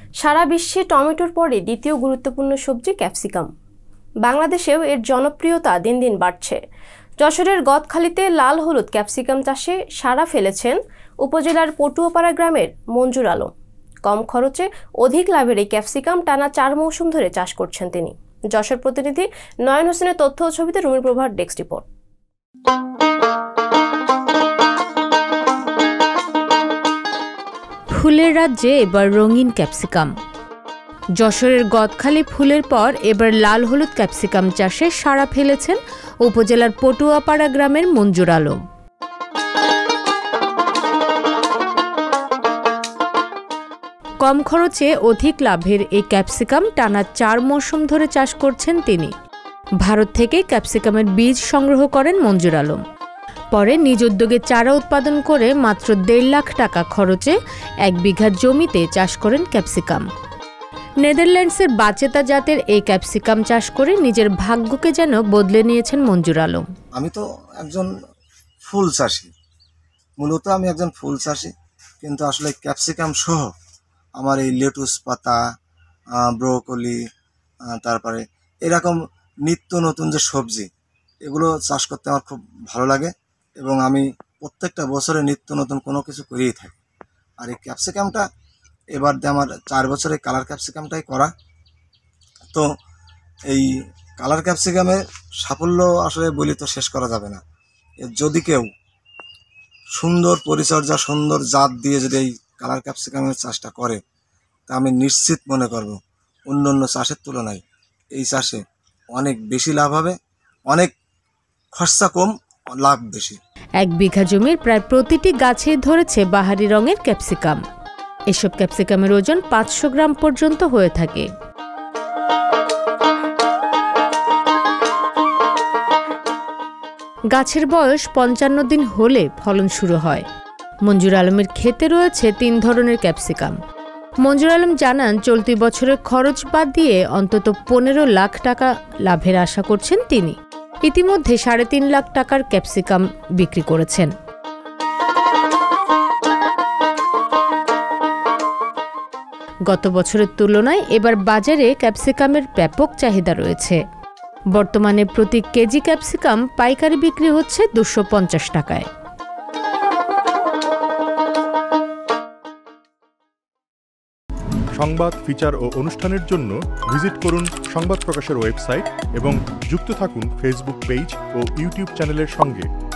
সারা বিশ্বে টমেটোর পরে দ্বিতীয় গুরুত্বপূর্ণ সবজি ক্যাপসিকাম। বাংলাদেশেও এর জনপ্রিয়তা দিন দিন বাড়ছে। যশোরের গদখালিতে লাল হলুদ ক্যাপসিকাম চাষে সাড়া ফেলেছেন উপজেলার পটুয়াপাড়া গ্রামের মঞ্জুর আলম। কম খরচে অধিক লাভের এই ক্যাপসিকাম টানা 4 মৌসুম ধরে চাষ করছেন তিনি। যশোর প্রতিনিধি নয়ন হোসেনের তথ্য ও ছবিতে রুমির প্রভার ডেস্ক রিপোর্ট। ফুলের রাজ্যে এবার রঙিন ক্যাপসিকাম। যশোরের গদখালি ফুলের পর এবার লাল হলুদ ক্যাপসিকাম চাষে সাড়া ফেলেছেন উপজেলার পটুয়াপাড়া গ্রামের মঞ্জুর আলম। কম খরচে অধিক লাভের এই ক্যাপসিকাম টানা 4 মৌসুম ধরে চাষ করছেন তিনি। ভারত থেকে ক্যাপসিকামের বীজ সংগ্রহ করেন মঞ্জুর আলম। পরে নিজ উদ্যোগে চারা উৎপাদন করে মাত্র 1.5 লাখ টাকা খরচে 1 বিঘা জমিতে চাষ করেন ক্যাপসিকাম। নেদারল্যান্ডসের বাচেতা জাতের এই ক্যাপসিকাম চাষ করে নিজের ভাগ্যকে যেন বদলে নিয়েছেন মঞ্জুর আলম। আমি তো একজন ফুল চাষি, মূলত আমি একজন ফুল চাষি, কিন্তু আসলে ক্যাপসিকাম সহ আমার এই লেটুস পাতা, ব্রোকলি, তারপরে এরকম নিত্য নতুন যে সবজি, এগুলো চাষ করতে আমার খুব ভালো লাগে এবং আমি প্রত্যেকটা বছরে নিত্য নতুন কোনো কিছু করেই থাকি। আর এই ক্যাপসিকামটা এবার দিয়ে আমার 4 বছরে কালার ক্যাপসিকামটাই করা। তো এই কালার ক্যাপসিকামের সাফল্য আসলে বলি তো শেষ করা যাবে না। যদি কেউ সুন্দর পরিচর্যা, সুন্দর জাত দিয়ে যদি এই কালার ক্যাপসিকামের চাষটা করে, তা আমি নিশ্চিত মনে করব অন্য অন্য চাষের তুলনায় এই চাষে অনেক বেশি লাভ হবে, অনেক খরচা কম, লাভ বেশি। 1 বিঘা জমির প্রায় প্রতিটি গাছে ধরেছে বাহারি রঙের ক্যাপসিকাম। এসব ক্যাপসিকামের ওজন 500 গ্রাম পর্যন্ত হয়ে থাকে। গাছের বয়স 55 দিন হলে ফলন শুরু হয়। মঞ্জুর আলমের ক্ষেতে রয়েছে 3 ধরনের ক্যাপসিকাম। মঞ্জুর আলম জানান, চলতি বছরের খরচ বাদ দিয়ে অন্তত 15 লাখ টাকা লাভের আশা করছেন তিনি। ইতিমধ্যে 3.5 লাখ টাকার ক্যাপসিকাম বিক্রি করেছেন। গত বছরের তুলনায় এবার বাজারে ক্যাপসিকামের ব্যাপক চাহিদা রয়েছে। বর্তমানে প্রতি কেজি ক্যাপসিকাম পাইকারি বিক্রি হচ্ছে 250 টাকায়। সংবাদ, ফিচার ও অনুষ্ঠানের জন্য ভিজিট করুন সংবাদ প্রকাশের ওয়েবসাইট এবং যুক্ত থাকুন ফেসবুক পেজ ও ইউটিউব চ্যানেলের সঙ্গে।